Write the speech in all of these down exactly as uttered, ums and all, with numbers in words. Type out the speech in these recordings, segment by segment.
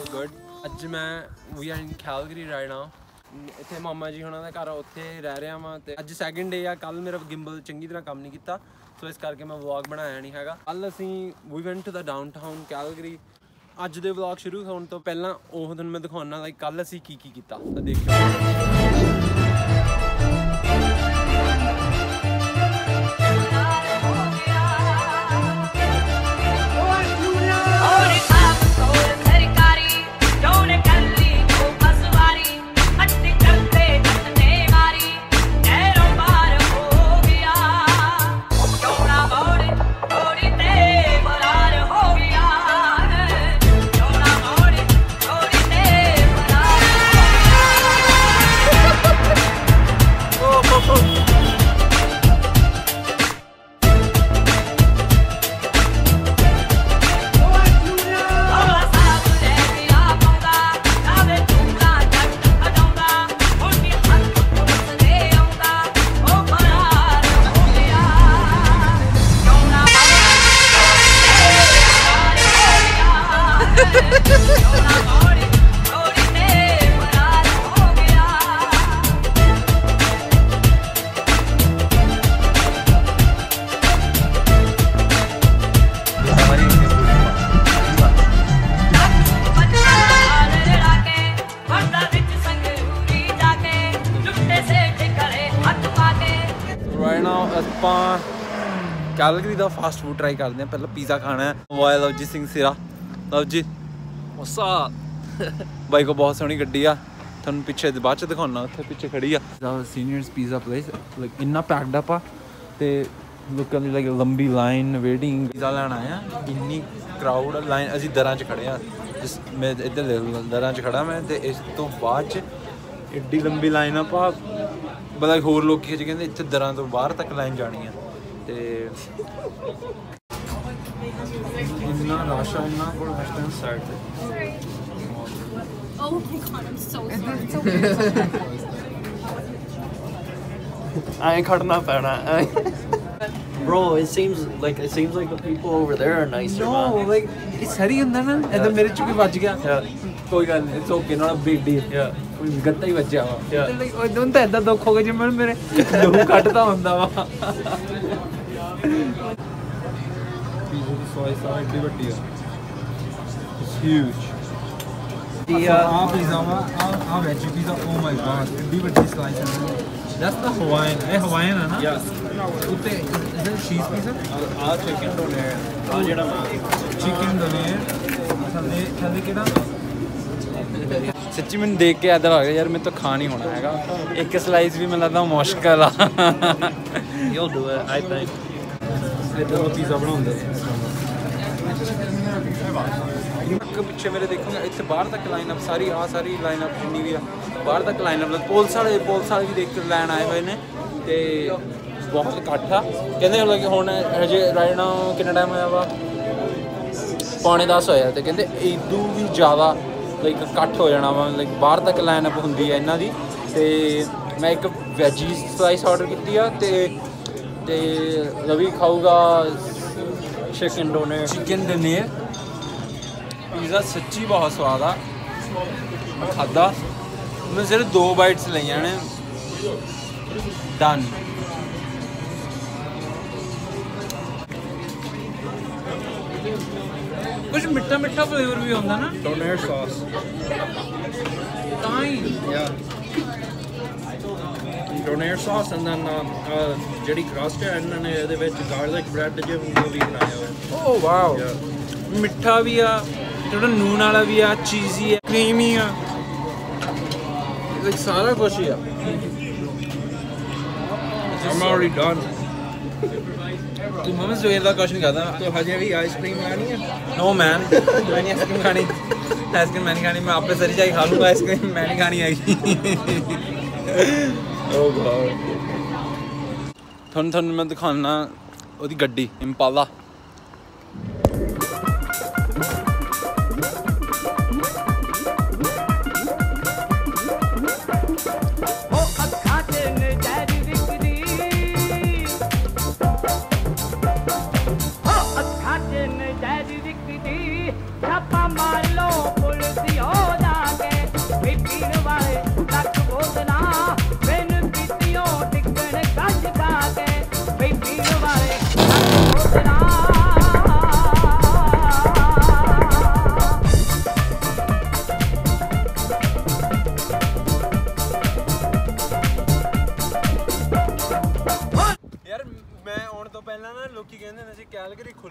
good. ਅੱਜ ਮੈਂ we are in Calgary right now. ਇੱਥੇ ਮਾਮਾ ਜੀ ਹੁਣਾਂ ਦਾ ਘਰ ਉੱਥੇ ਰਹਿ ਰਿਹਾ ਵਾਂ ਤੇ ਅੱਜ ਸੈਕਿੰਡ ਡੇ ਆ। ਕੱਲ ਮੇਰਾ ਗਿੰਬਲ ਚੰਗੀ ਤਰ੍ਹਾਂ ਕੰਮ ਨਹੀਂ ਕੀਤਾ ਸੋ ਇਸ ਕਰਕੇ ਮੈਂ ਵਲੌਗ ਬਣਾਇਆ ਨਹੀਂ ਹੈਗਾ। ਕੱਲ ਅਸੀਂ we went to the downtown Calgary। ਅੱਜ ਦੇ ਵਲੌਗ ਸ਼ੁਰੂ ਹੋਣ ਤੋਂ ਪਹਿਲਾਂ ਉਹ ਤੁਹਾਨੂੰ ਮੈਂ ਦਿਖਾਉਣਾ ਲਾਈਕ ਕੱਲ ਅਸੀਂ ਕੀ ਕੀ ਕੀਤਾ ਤਾਂ ਦੇਖਿਓ। ਆਪਾਂ ਕੈਲਗਰੀ ਦਾ ਫਾਸਟ ਫੂਡ ਟਰਾਈ ਕਰਦੇ ਹਾਂ। ਪਹਿਲਾਂ ਪੀਜ਼ਾ ਖਾਣਾ ਹੈ। ਮੋਬਾਈਲ ਲਵਜੀਤ ਸਿੰਘ ਸਿਰਾ ਲਵਜੀਤ ਵਟਸ ਅਪ ਬਾਈ ਕੋ ਬਹੁਤ ਸੋਹਣੀ ਗੱਡੀ ਆ ਤੁਹਾਨੂੰ ਪਿੱਛੇ ਬਾਅਦ ਚ ਦਿਖਾਉਣਾ। ਉੱਥੇ ਪਿੱਛੇ ਖੜੀ ਆ ਸੀਨੀਅਰਸ ਪੀਜ਼ਾ ਪਲੇਸ ਲਾਈਕ ਇੰਨਾ ਪੈਕਡ ਅਪ ਆ ਤੇ ਲੋਕਾਂ ਦੀ ਲਾਈਕ ਲੰਬੀ ਲਾਈਨ ਵੇਟਿੰਗ ਪੀਜ਼ਾ ਲੈਣ ਆਏ ਆ। ਇੰਨੀ ਕਰਾਊਡ ਲਾਈਨ ਅਸੀਂ ਦਰਾਂ 'ਚ ਖੜੇ ਆ ਜਿਸ ਮੈਂ ਇੱਧਰ ਦਰਾਂ 'ਚ ਖੜਾ ਮੈਂ ਤੇ ਇਸ ਤੋਂ ਬਾਅਦ 'ਚ ਐਡੀ ਲੰਬੀ ਲਾਈਨ ਆ ਪਾ ਬੜਾ ਹੋਰ ਲੋਕ ਖਿੱਚ ਕਹਿੰਦੇ ਇੱਥੇ ਦਰਾਂ ਤੋਂ ਬਾਹਰ ਤੱਕ ਲਾਈਨ ਜਾਣੀ ਆ ਤੇ ਇੰਨਾ ਰਸ਼ ਆ ਇੰਨਾ ਕੋਲ ਵੈਸਟਰਨ ਸਾਈਡ ਤੇ। Oh my god, I'm so sorry. I ain't cutting up on it. Bro, it seems like it seems like the people over there are nicer. No, man. Like it's Surrey ਹੁੰਦਾ ਨਾ ਇਹਦਾ ਮੇਰੇ ਚ ਵੀ ਵੱਜ ਗਿਆ। ਕੋਈ ਗੱਲ ਨਹੀਂ it's okay not a big deal. ਯਾ ਕੋਈ ਗੱਤਾ ਹੀ ਵੱਜਿਆ ਵਾ। ਲਾਈਕ ਉਹ ਦੋਨ ਤਾਂ ਇਦਾਂ ਦੁੱਖ ਹੋ ਗਿਆ ਜਿਵੇਂ ਮੇਰੇ ਲਹੂ ਕੱਢਦਾ ਹੁੰਦਾ ਵਾ। ਪੀਜ਼ਾ ਦੀ ਸਾਈਜ਼ ਆ ਇੱਡੀ ਵੱਡੀ ਆ। It's huge. The ਆ ਪੀਜ਼ਾ ਵਾ ਆ veg pizza oh my god ਇੱਡੀ ਵੱਡੀ ਸਲਾਈਸ ਹੈ। ਦੈਟਸ ਦਾ ਹਵਾਈਨ ਇਹ ਹਵਾਈਨ ਹੈ ਨਾ। ਯੈਸ ਉੱਤੇ ਇਹ ਚੀਜ਼ ਪੀਜ਼ਾ ਆ ਚਿਕਨ ਡੋਨੇਰ ਆ ਜਿਹੜਾ ਚਿਕਨ ਡੋਨੇਰ ਥੱਲੇ ਥੱਲੇ ਕਿਹੜਾ ਸੱਚੀ ਮੈਨੂੰ ਦੇਖ ਕੇ ਇੱਦਾਂ ਲੱਗ ਰਿਹਾ ਯਾਰ ਮੇਰੇ ਤੋਂ ਖਾ ਨਹੀਂ ਹੋਣਾ ਹੈਗਾ। ਇੱਕ ਸਲਾਈਸ ਵੀ ਮੈਨੂੰ ਲੱਗਦਾ ਮੁਸ਼ਕਲ ਆ। You'll do it, I think. ਇੱਦਾਂ ਦਾ ਪੀਜ਼ਾ ਬਣਾਉਂਦੇ ਇੱਕ ਪਿੱਛੇ ਮੇਰੇ ਦੇਖੋਗੇ ਇੱਥੇ ਬਾਹਰ ਤੱਕ ਲਾਈਨ ਅਪ ਸਾਰੀ ਆ ਸਾਰੀ ਲਾਈਨ ਅਪ ਜਿੰਨੀ ਵੀ ਆ ਬਾਹਰ ਤੱਕ ਲਾਈਨ ਅਪ ਪੁਲਿਸ ਵਾਲੇ ਪੁਲਿਸ ਵਾਲੇ ਵੀ ਦੇਖ ਕੇ ਲੈਣ ਆਏ ਹੋਏ ਨੇ ਤੇ ਬਹੁਤ ਇਕੱਠ ਆ। ਕਹਿੰਦੇ ਕਿ ਹੁਣ ਹਜੇ ਰਾਈਟ ਨਾਓ ਕਿੰਨਾ ਟਾਈਮ ਹੋਇਆ ਵਾ ਪੌਣੇ ਦਸ ਹੋਇਆ ਤੇ ਕਹਿੰਦੇ ਇਦੋਂ ਵੀ ਜ਼ਿਆਦਾ ਲਾਈਕ ਇਕੱਠ ਹੋ ਜਾਣਾ ਵਾ ਲਾਈਕ ਬਾਹਰ ਤੱਕ ਲਾਈਨ ਅਪ ਹੁੰਦੀ ਹੈ ਇਹਨਾਂ ਦੀ। ਤੇ ਮੈਂ ਇੱਕ ਵੈਜੀ ਸਲਾਈਸ ਆਰਡਰ ਕੀਤੀ ਆ ਤੇ ਤੇ ਰਵੀ ਖਾਊਗਾ chicken doner chicken doner pizza ਸੱਚੀ ਬਹੁਤ ਸਵਾਦ ਆ। ਮੈਂ ਖਾਧਾ ਮੈਂ ਸਿਰਫ ਦੋ ਬਾਈਟਸ ਲਈਆਂ ਨੇ ਡਨ। ਕੁਝ ਮਿੱਠਾ ਮਿੱਠਾ ਫਲੇਵਰ ਵੀ ਹੁੰਦਾ ਨਾ Donair sauce. ਤਾਂ ਹੀ Yeah. Donair sauce and then um, uh, ਜਿਹੜੀ crust ਹੈ ਇਹਨਾਂ ਨੇ ਇਹਦੇ ਵਿੱਚ garlic bread ਜੇ ਉਹ ਵੀ ਬਣਾਇਆ ਹੋਇਆ। ਓ ਵਾਓ ਮਿੱਠਾ ਵੀ ਆ ਥੋੜਾ ਨੂਨ ਵਾਲਾ ਵੀ ਆ ਚੀਜ਼ੀ ਆ ਕਰੀਮੀ ਆ ਲਾਈਕ ਸਾਰਾ ਕੁਝ ਹੀ ਆ। I'm already done. ਤੂੰ ਮਮਾ ਸਵੇਰ ਦਾ ਕੁਝ ਨਹੀਂ ਕਰਦਾ ਤੋ ਹਜੇ ਵੀ ਆਈਸਕ੍ਰੀਮ ਲੈਣੀ ਹੈ? ਨੋ ਮੈਨ ਮੈਂ ਨਹੀਂ ਆਈਸਕ੍ਰੀਮ ਖਾਣੀ ਆਈਸਕ੍ਰੀਮ ਮੈਂ ਨਹੀਂ ਖਾਣੀ ਮੈਂ ਆਪੇ ਸਰੀ ਜਾਈ ਖਾ ਲੂੰਗਾ ਆਈਸਕ੍ਰੀਮ ਮੈਂ ਨਹੀਂ ਖਾਣੀ ਹੈਗੀ। ਓ ਗॉड ਤੁਹਾਨੂੰ ਤੁਹਾਨੂੰ ਮੈਂ ਦਿਖਾਉਣਾ ਉਹਦੀ ਗੱਡੀ ਇੰਪਾਲਾ। ਛਾਪਾ ਮਾਰ ਲੋ ਪੁਲਿਸ ਦੀ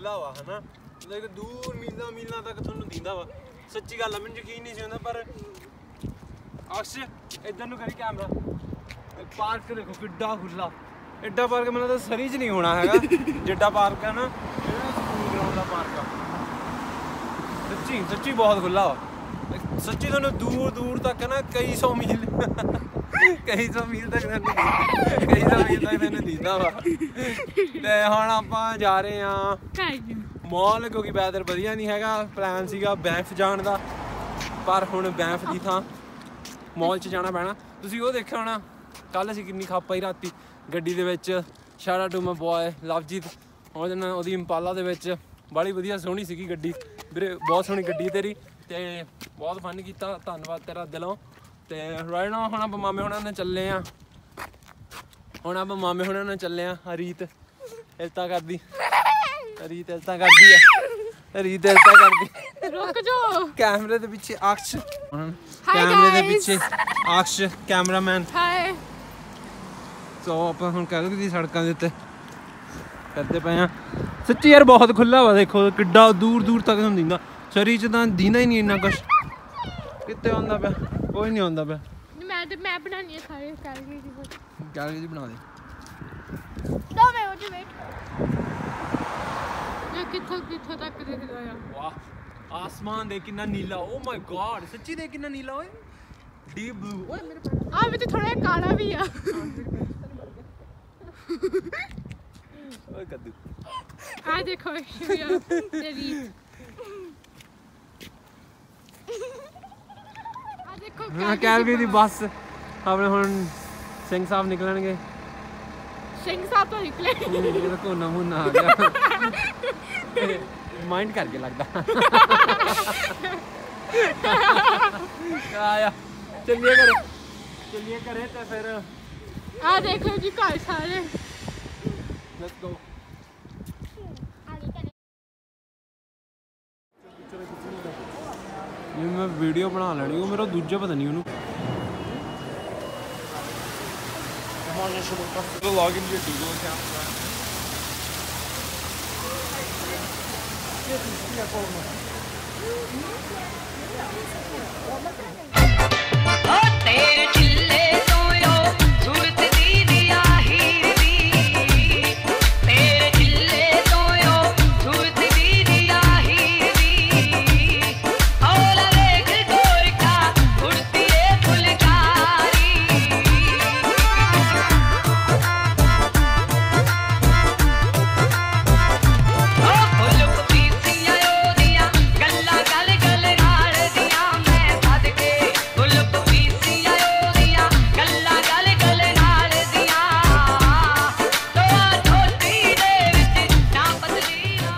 ਖੁੱਲਾ ਵਾ ਹਨਾ ਲਾਈਕ ਦੂਰ ਮੀਲਾਂ ਮੀਲਾਂ ਤੱਕ ਤੁਹਾਨੂੰ ਦਿੰਦਾ ਵਾ ਸੱਚੀ ਗੱਲ ਆ ਮੈਨੂੰ ਯਕੀਨ ਨਹੀਂ ਸੀ ਹੁੰਦਾ ਪਰ ਅਕਸ਼ ਇੱਧਰ ਨੂੰ ਕਰੀ ਕੈਮਰਾ ਪਾਰਕ ਦੇਖੋ ਕਿੱਡਾ ਖੁੱਲਾ ਐਡਾ ਪਾਰਕ ਮੈਨੂੰ ਤਾਂ ਸਰੀ 'ਚ ਨਹੀਂ ਹੋਣਾ ਹੈਗਾ ਜਿੱਡਾ ਪਾਰਕ ਆ ਨਾ ਜਿਹੜਾ ਸਕੂਲ ਗਰਾਊਂਡ ਦਾ ਪਾਰਕ ਆ ਸੱਚੀ ਸੱਚੀ ਬਹੁਤ ਖੁੱਲਾ ਵਾ ਸੱਚੀ ਤੁਹਾਨੂੰ ਦੂਰ ਦੂਰ ਤੱਕ ਨਾ ਕਈ ਸੌ ਮੀਲ ਕਈ ਸੌ ਮੀਲ ਤੱਕ ਤੁਹਾਨੂੰ ਕਈ ਸੌ ਮੀਲ ਤੱਕ ਤੁਹਾਨੂੰ ਦਿਖਦਾ ਵਾ ਤੇ ਹੁਣ ਆਪਾਂ ਜਾ ਰਹੇ ਆ ਮਾਲ ਕਿਉਂਕਿ ਵੈਦਰ ਵਧੀਆ ਨਹੀਂ ਹੈਗਾ ਪਲਾਨ ਸੀਗਾ ਬੈਂਫ ਜਾਣ ਦਾ ਪਰ ਹੁਣ ਬੈਂਫ ਦੀ ਥਾਂ ਮਾਲ 'ਚ ਜਾਣਾ ਪੈਣਾ ਤੁਸੀਂ ਉਹ ਦੇਖਿਆ ਹੋਣਾ ਕੱਲ ਅਸੀਂ ਕਿੰਨੀ ਖੱਪ ਆਈ ਰਾਤੀ ਗੱਡੀ ਦੇ ਵਿੱਚ shout out to my boy Lovejeet ਉਹਦੇ ਨਾਲ ਉਹਦੀ ਇੰਪਾਲਾ ਦੇ ਵਿੱਚ ਬੜੀ ਵਧੀਆ ਸੋਹਣੀ ਸੀਗੀ ਗੱਡੀ ਵੀਰੇ ਬਹੁਤ ਸੋਹਣੀ ਗੱਡੀ ਤੇਰੀ ਤੇ ਬਹੁਤ ਫਨ ਕੀਤਾ ਧੰਨਵਾਦ ਤੇਰਾ ਦਿਲੋਂ ਤੇ ਰਾਈਟ ਨਾਓ ਹੁਣ ਆਪਾਂ ਮਾਮੇ ਹੁਣਾਂ ਨਾਲ ਚੱਲੇ ਆ ਹੁਣ ਆਪਾਂ ਮਾਮੇ ਹੁਣਾਂ ਨਾਲ ਚੱਲੇ ਆ ਰੀਤ ਇਲਤਾ ਕਰਦੀ ਰੀਤ ਇਲਤਾ ਕਰਦੀ ਆ ਰੀਤ ਇਲਤਾ ਕਰਦੀ ਰੁਕ ਜਾਓ ਕੈਮਰੇ ਦੇ ਪਿੱਛੇ ਅਕਸ਼ ਕੈਮਰੇ ਦੇ ਪਿੱਛੇ ਅਕਸ਼ ਕੈਮਰਾਮੈਨ ਹਾਏ ਸੋ ਆਪਾਂ ਹੁਣ ਕਹਿ ਲਓ ਕਿ ਸੜਕਾਂ ਦੇ ਉੱਤੇ ਕਰਦੇ ਪਏ ਆ ਸੱਚੀ ਯਾਰ ਬਹੁਤ ਖੁੱਲਾ ਵਾ ਦੇਖੋ ਕਿੱਡਾ ਦੂਰ ਦੂਰ ਤੱਕ ਤੁਹਾਨੂੰ ਦਿੰਦਾ ਸਰੀ 'ਚ ਤਾਂ ਦਿੰਦਾ ਹੀ ਨਹੀਂ ਇੰਨਾ ਕੁਛ ਕਿੱਥੇ ਆਉਂਦਾ ਪਿਆ ਕੋਈ ਨਹੀਂ ਆਉਂਦਾ ਪਿਆ ਮੈਂ ਤੇ ਮੈਂ ਬਣਾਣੀ ਹੈ ਸਾਰੇ ਕੈਲਰੀ ਦੀ ਬੋਲ ਕੈਲਰੀ ਦੀ ਬਣਾ ਦੇ ਦੋ ਮੈਂ ਉਹ ਜਿਵੇਂ ਇਹ ਕਿੱਥੋਂ ਕਿੱਥੋਂ ਤੱਕ ਦਿਖਦਾ ਆ ਵਾਹ ਆਸਮਾਨ ਦੇ ਕਿੰਨਾ ਨੀਲਾ ਓ ਮਾਈ ਗॉड ਸੱਚੀ ਦੇ ਕਿੰਨਾ ਨੀਲਾ ਓਏ ਡੀਪ ਬਲੂ ਓਏ ਮੇਰੇ ਆ ਵਿੱਚ ਥੋੜਾ ਜਿਹਾ ਕਾਲਾ ਵੀ ਆ ਓਏ ਕੱਦੂ ਆ ਦੇਖੋ ਸ਼ਿਵਿਆ ਤੇਰੀ ਆ ਦੇਖੋ ਹਾਂ ਕੈਲਰੀ ਦੀ ਬੱਸ ਆਪਣੇ ਹੁਣ ਸਿੰਘ ਸਾਹਿਬ ਨਿਕਲਣਗੇ ਸਿੰਘ ਸਾਹਿਬ ਤੋਂ ਨਿਕਲੇ ਇਹਦਾ ਕੋਨਾ ਮੁੰਨਾ ਆ ਗਿਆ ਮਾਈਂਡ ਕਰਕੇ ਲੱਗਦਾ ਆਇਆ ਚੱਲੀਏ ਘਰੇ ਚੱਲੀਏ ਘਰੇ ਤੇ ਫਿਰ ਆ ਦੇਖੋ ਜੀ ਘਰ ਸਾਰੇ ਲੈਟਸ ਗੋ ਇਹ ਮੈਂ ਵੀਡੀਓ ਬਣਾ ਲੈਣੀ ਉਹ ਮੇਰਾ ਦੂਜਾ ਪਤਾ ਨਹੀਂ ਉਹਨੂੰ log in your Google account. तेरे चिल्ले सोयो सूरत दी दिया हीर दी तेरे चिल्ले सोयो सूरत दी दिया हीर दी औला देख गोर का उड़ती है फुलकारी ओ फुल पपीतियां ओदियां गल्ला गल गल नाल दियां मैं सद के फुल पपीतियां ओदियां गल्ला गल गल नाल दियां तो छोटी दे विच ना पतली ना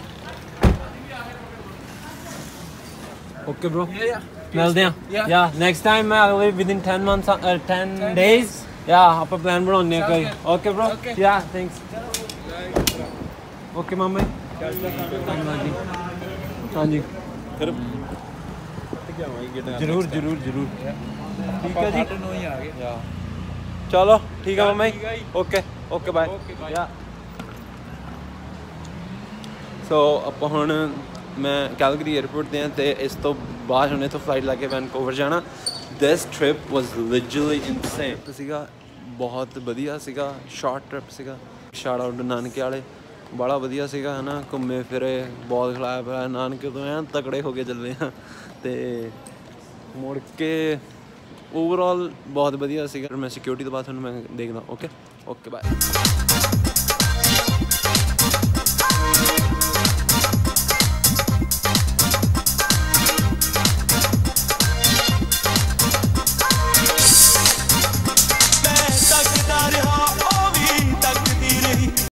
Okay, bro. ਮਿਲਦੇ ਆ ਯਾ ਨੈਕਸਟ ਟਾਈਮ ਮੈਂ I will with in ten months uh, ten days ਯਾ ਆਪਾਂ ਪਲਾਨ ਬਣਾਉਂਦੇ ਆ ਕੋਈ ਓਕੇ ਬ్రో ਯਾ ਥੈਂਕਸ ਓਕੇ ਮਾਮਾ ਜੀ ਹਾਂਜੀ ਫਿਰ ਜਰੂਰ ਜਰੂਰ ਜਰੂਰ ਠੀਕ ਹੈ ਜੀ ਯਾ ਚਲੋ ਠੀਕ ਹੈ ਮਾਮਾ ਜੀ ਓਕੇ ਓਕੇ ਬਾਏ ਯਾ ਸੋ ਆਪਾਂ ਹੁਣ ਮੈਂ ਕੈਲਗਰੀ 에ਅਰਪੋਰਟ ਤੇ ਹਾਂ ਤੇ ਇਸ ਤੋਂ ਬਾਅਦ ਹੁਣ ਇੱਥੋਂ ਫਲਾਈਟ ਲੈ ਕੇ ਵੈਨਕੂਵਰ ਜਾਣਾ this trip was literally insane ਸੀਗਾ ਬਹੁਤ ਵਧੀਆ ਸੀਗਾ ਸ਼ਾਰਟ ਟ੍ਰਿਪ ਸੀਗਾ ਸ਼ਾਊਟ ਆਊਟ ਨਾਨਕੇ ਵਾਲੇ ਬੜਾ ਵਧੀਆ ਸੀਗਾ ਹਨਾ ਘੁੰਮੇ ਫਿਰੇ ਬਹੁਤ ਖਿਲਾਇਆ ਪਿਆ ਨਾਨਕੇ ਤੋਂ ਐਨ ਤਕੜੇ ਹੋ ਕੇ ਚੱਲੇ ਹਾਂ ਤੇ ਮੁੜ ਕੇ ਓਵਰਆਲ ਬਹੁਤ ਵਧੀਆ ਸੀਗਾ ਮੈਂ ਸਿਕਿਉਰਿਟੀ ਤੋਂ ਬਾਅਦ ਤੁਹਾਨੂੰ ਮੈਂ ਦੇਖਦਾ ਓਕੇ ਓਕੇ ਬਾਏ